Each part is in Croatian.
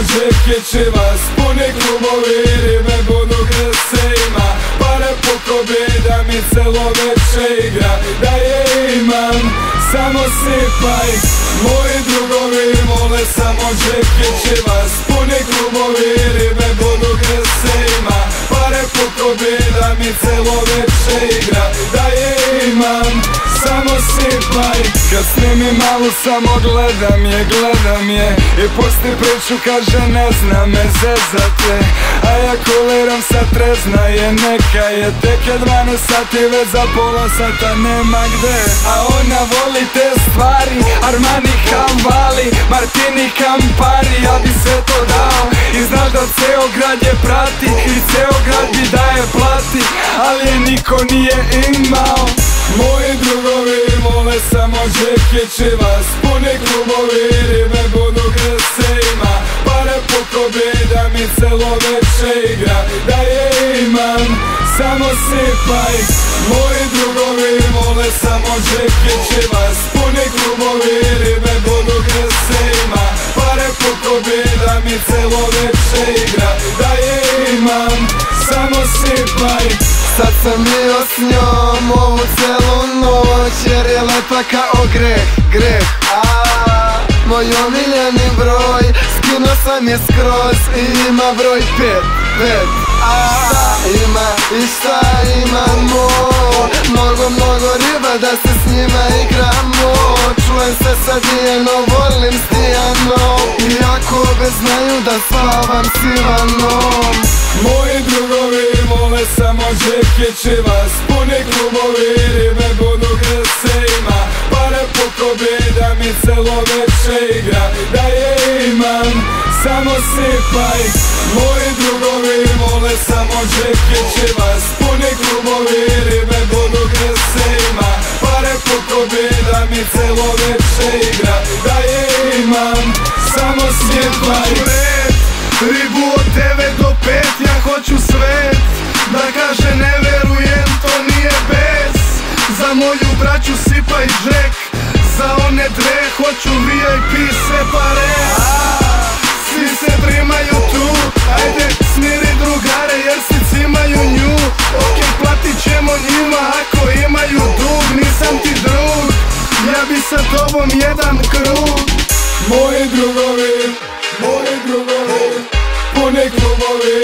džeke će vas puni klubovi, ribe budu gdje se ima, pare puko da mi celo veče igra, da je imam, samo sipaj. Moji drugovi vole samo džeke će vas puni klubovi, ribe budu gdje se ima, pare puko da mi celo veče igra, da je imam, samo sipaj. Kad snimim malu samo gledam je i pusti priču kaže ne zna me zezate, a ja kuliram sad trezna je, neka je, tek je 12 sati, već za pola sata nema gde. A ona voli te stvari, Armani, Cavalli, Martini, Campari, ja bi sve to dao i znaš da ceo grad je prati i ceo grad bi da je plati, ali je niko nije imao. Moji drugovi vole samo džeke će vas puni klubovi, ribe budu gdje se ima, pare puko da mi celo veče igra, da je imam, samo sipaj. Moji drugovi vole samo džeke će vas puni klubovi, ribe budu gdje se ima, pare puko da mi celo veče igra, da je imam, samo sipaj. Sad sam bio s njom ovu celu noć, jer je lepa kao greh. Moj omiljeni broj, skinuo sam je skroz i ima broj 5. Ima i šta imamo, mnogo riba da se s njima igramo. Čujem se sa Dijanom, volim s Dijanom, iako obe znaju da spavam s Ivanom. Moji drugovi vole samo džeke će vas puni klubovi, ribe budu gdje se ima, pare puko da mi celo veče igra, da je imam, samo sipaj. Moji drugovi vole samo džeke će vas puni klubovi, ribe budu gdje se ima, pare puko da mi celo veče igra, da je imam, samo sipaj. Ribu od 9 do 5, ja hoću svet, da kaže ne verujem, to nije bez. Za moju braću sipaj džek, za one dve hoću VIP sve pare. Svi se primaju tu, ajde smiri drugare jer svi cimaju nju. Ok, platit ćemo njima ako imaju dug, nisam ti drug, ja bi sa tobom jedan krug. Moji drugovi puni klubovi,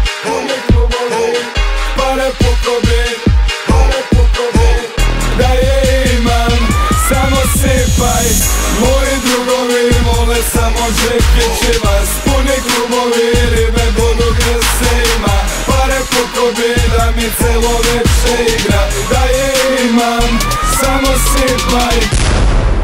pare puko da je imam, samo sipaj. Moji drugovi vole samo džeke će vas puni klubovi, ribe budu gdje se ima, pare puko da mi celo veče igra, da je imam, samo sipaj.